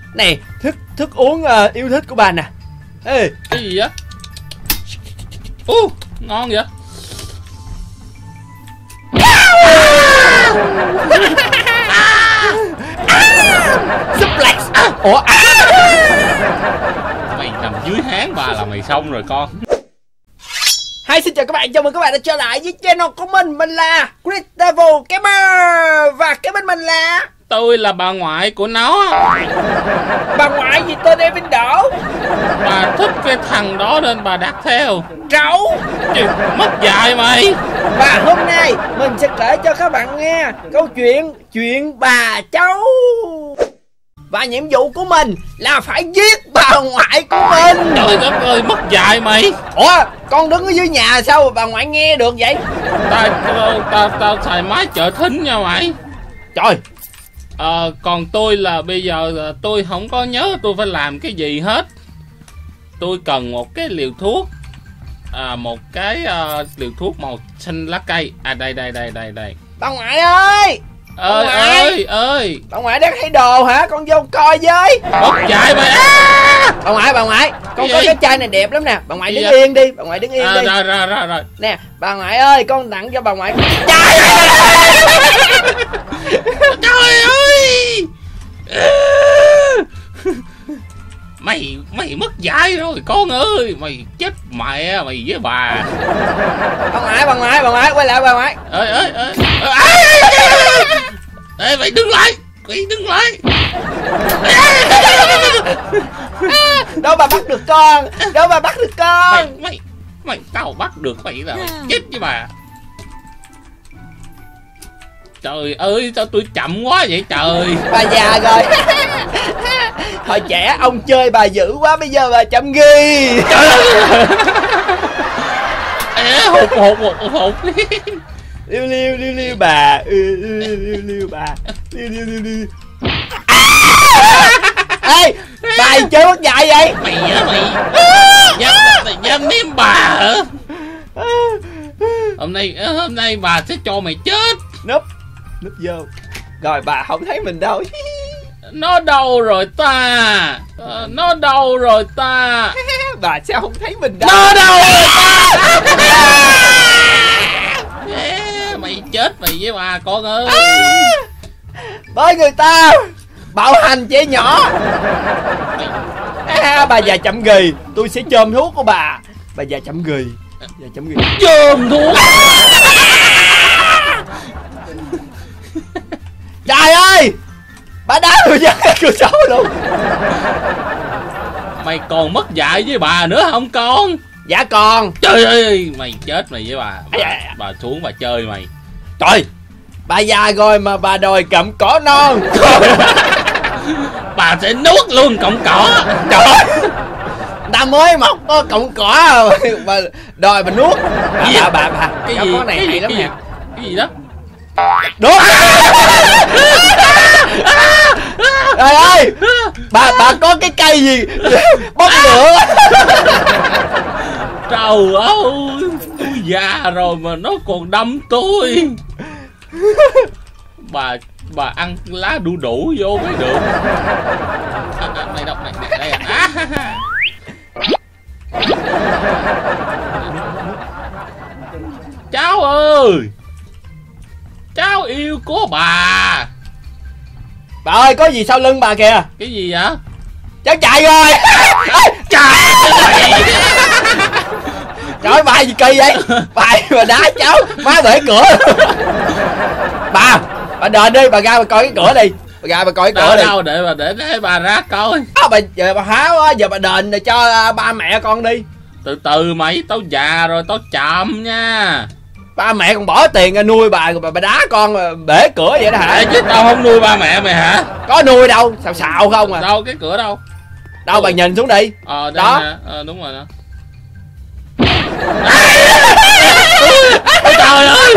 Này, thức uống yêu thích của bà nè. Ê, cái gì vậy? Ngon vậy. Suplex. Ủa? Mày nằm dưới háng bà là mày xong rồi con. Hi, xin chào các bạn, chào mừng các bạn đã trở lại với channel của mình là Chris Devil Gamer. Và kế bên mình là... Tôi là bà ngoại của nó. Bà ngoại gì tên Evin Đỗ. Bà thích cái thằng đó nên bà đặt theo. Trấu. Mất dạy mày. Và hôm nay mình sẽ kể cho các bạn nghe câu chuyện bà cháu. Và nhiệm vụ của mình là phải giết bà ngoại của mình. Trời đất ơi, mất dạy mày. Ủa, con đứng ở dưới nhà sao mà bà ngoại nghe được vậy? Tao xài máy trợ thính nha mày. Trời. Còn tôi là bây giờ tôi không có nhớ tôi phải làm cái gì hết. Tôi cần một cái liều thuốc. Một cái liều thuốc màu xanh lá cây. Đây. Bà ngoại ơi. Ơi. Bà ngoại đang thấy đồ hả? Con vô coi với. Mất dạy mày. Bà ngoại, con coi cái chai này đẹp lắm nè. Bà ngoại đứng vậy? yên đi, bà ngoại đứng yên đi. Rồi. Nè, bà ngoại ơi, con tặng cho bà ngoại. Trời ơi. Mày mất dạy rồi con ơi. Mày chết mẹ mày với bà. Bà ngoại, quay lại bà ngoại. Ê, mày đứng lại. Đâu bà bắt được con. Mày tao bắt được mày là mày chết với bà. Trời ơi, sao tôi chậm quá vậy trời. Bà già rồi. Hồi trẻ ông chơi bà dữ quá, bây giờ bà chậm ghi. Hụt. Liêu bà. Liêu bà. Liêu. Ê, bà chơi mất dạy vậy? Mày dám ném bà hả? Hôm nay bà sẽ cho mày chết. Núp vô. Rồi bà không thấy mình đâu. Nó đâu rồi ta? Bà sao không thấy mình đâu? Nó đâu rồi ta? Mày chết mày với bà con ơi. Bởi người ta bạo hành trẻ nhỏ. Bà già chậm ghi. Tôi sẽ chôm thuốc của bà. Bà già chậm ghi. Chôm thuốc. Trời ơi, bà đá tôi ra cửa sổ luôn. Mày còn mất dạy với bà nữa không con? Dạ còn. Trời ơi, mày chết mày với bà. Bà xuống bà chơi mày. Trời, bà già rồi mà bà đòi cặm cỏ non. Bà sẽ nuốt luôn cọng cỏ. Trời, ta mới mọc có cọng cỏ bà đòi bà nuốt. Bà cái gì? Cái này hay lắm nè. Cái gì đó? Nuốt. Trời ơi, bà có cái cây gì bốc lửa. Trời ơi, tôi già rồi mà nó còn đâm tôi. Bà ăn lá đu đủ vô mới được. Này đâu, đây à. Cháu ơi, cháu yêu của bà. Bà ơi, có gì sau lưng bà kìa. Cái gì vậy? Cháu chạy rồi. Trời ơi. Trời ơi, bà gì kỳ vậy? Bà đá cháu, má bể cửa. Bà đền đi, bà ra bà coi cái cửa đi. Bà coi cái cửa đi. Đâu để bà ra coi. Bà háo quá, giờ bà đền cho ba mẹ con đi. Từ từ mày, tao già rồi, tao chậm nha. Ba mẹ còn bỏ tiền ra nuôi bà rồi bà đá con bể cửa vậy đó hả? Chứ tao không nuôi ba mẹ mày hả? Có nuôi đâu, xào không à. Đâu, cái cửa đâu? Đâu, bà nhìn xuống đi. Đó nè. Đúng rồi đó. Trời ơi.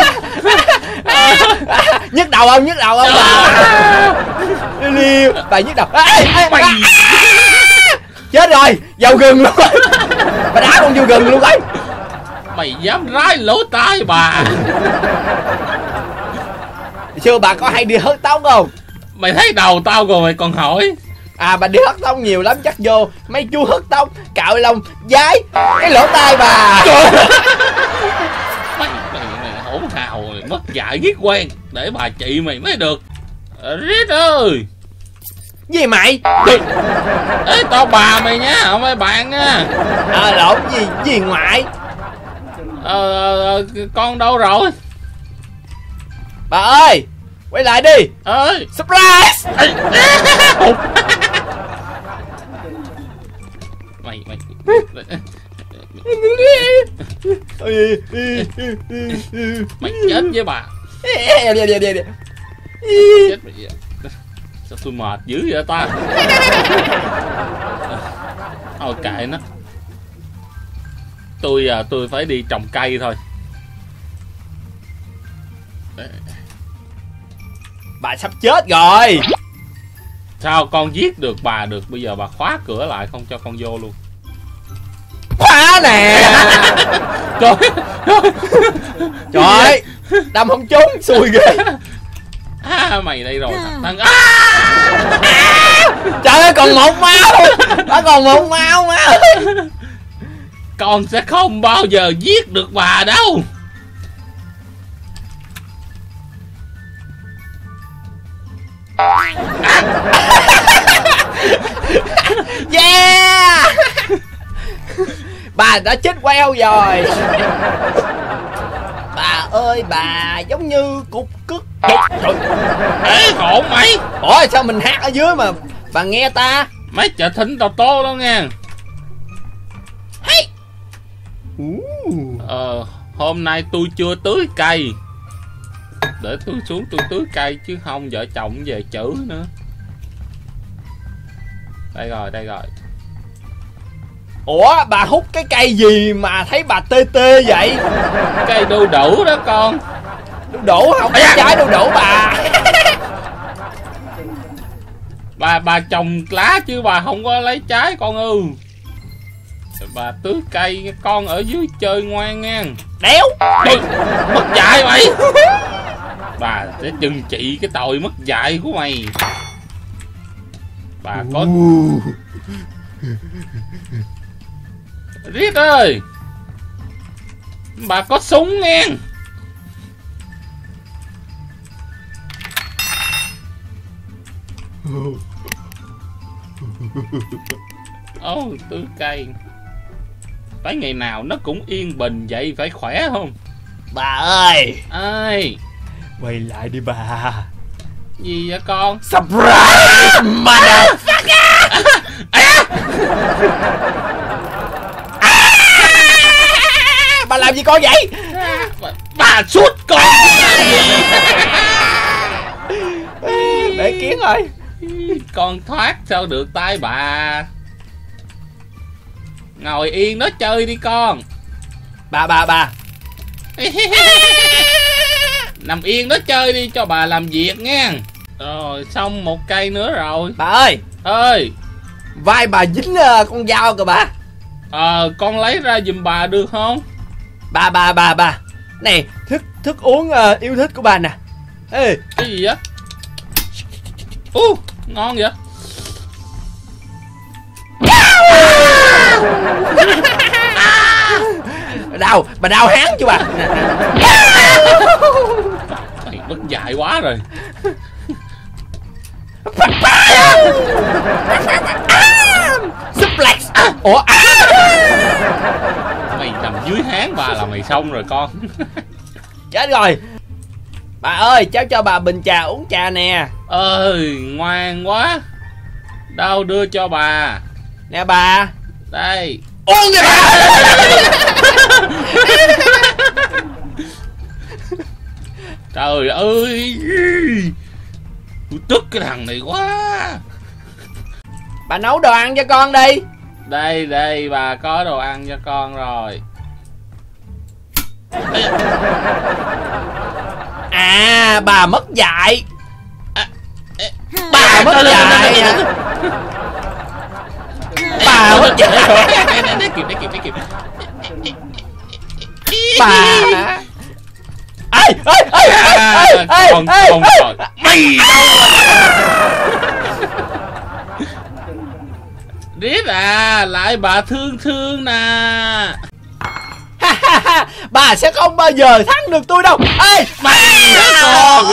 Nhức đầu không bà? Liêu, bà nhức đầu. Mày chết rồi, vào gừng luôn. Bà đá con vô gừng luôn ấy. Mày dám rái lỗ tai bà. Xưa bà có hay đi hớt tóc không? Mày thấy đầu tao rồi mày còn hỏi. À bà đi hớt tóc nhiều lắm, chắc vô mấy chú hớt tóc cạo lông dái cái lỗ tai bà. Mày hỗn hào mất dạy giết quen, để bà trị mày mới được. Rít ơi. Gì mày? Ê tao bà mày nhá, không phải bạn nha. Lộn gì ngoại. Con đâu rồi? Bà ơi, quay lại đi. Ơi Surprise. Mày mày chết với bà. Chết mày. Sao tôi mệt dữ vậy ta? Thôi kệ nó. Tôi phải đi trồng cây thôi. Bà sắp chết rồi. Sao con giết được bà được, bây giờ bà khóa cửa lại không cho con vô luôn. Khóa nè. Trời Trời, đâm không trúng, xui ghê. Mày đây rồi thằng. Trời ơi, còn một máu. Nó còn một máu má ơi. Con sẽ không bao giờ giết được bà đâu. Yeah. Bà đã chết queo rồi. Bà ơi, bà giống như cục cứt. Trời. Ê khổ mày. Ủa sao mình hát ở dưới mà bà nghe ta? Mấy chợ thính tao tô đó nha. Hey. Hôm nay tôi chưa tưới cây. Để tôi xuống tôi tưới cây chứ không vợ chồng về chữ nữa. Đây rồi. Ủa bà hút cái cây gì mà thấy bà tê tê vậy? Cây đu đủ đó con. Đu đủ không có trái đu đủ bà. Bà trồng lá chứ bà không có lấy trái con ư. Bà tưới cây, con ở dưới chơi ngoan nha. Đéo. Mất dạy mày. Bà sẽ trừng trị cái tội mất dạy của mày. Bà có Riết ơi, bà có súng nghe. Tưới cây phải ngày nào nó cũng yên bình vậy phải khỏe không? Bà ơi. Ai? Quay lại đi bà. Gì vậy con? Surprise motherfucker. Bà làm gì con vậy? Bà suốt con. Để kiến rồi. Con thoát sao được tay bà. Ngồi yên đó chơi đi con. Bà. Nằm yên đó chơi đi cho bà làm việc nha. Rồi xong một cây nữa rồi. Bà ơi. Ơi. Vai bà dính con dao kìa bà. Con lấy ra giùm bà được không? Bà. Này, thức uống yêu thích của bà nè. Ê. Cái gì vậy? Ngon vậy. Bà đau hán chứ bà. Mày mất dạy quá rồi. Suplex. Ủa. Mày nằm dưới hán bà là mày xong rồi con. Chết rồi. Bà ơi, cháu cho bà bình trà uống trà nè. Ơi, ngoan quá. Đâu đưa cho bà. Nè bà. Đây. Uống kìa bà. Trời ơi, tôi tức cái thằng này quá. Bà nấu đồ ăn cho con đi. Đây bà có đồ ăn cho con rồi. À, bà mất dạy. Bà mất dạy. Bà mất dạy. Kịp. Bà. Ê. Con rồi. Mày đâu Riết à, lại bà thương thương nè. Bà sẽ không bao giờ thắng được tôi đâu. Ê Mày con.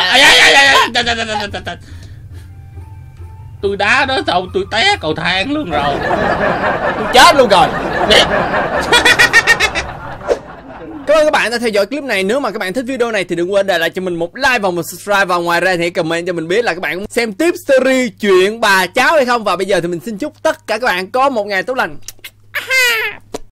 Tôi đá đó xong tôi té cầu thang luôn rồi. tôi chết luôn rồi. Cảm ơn các bạn đã theo dõi clip này. Nếu mà các bạn thích video này thì đừng quên để lại cho mình một like và một subscribe. Và ngoài ra thì hãy comment cho mình biết là các bạn xem tiếp series chuyện bà cháu hay không. Và bây giờ thì mình xin chúc tất cả các bạn có một ngày tốt lành.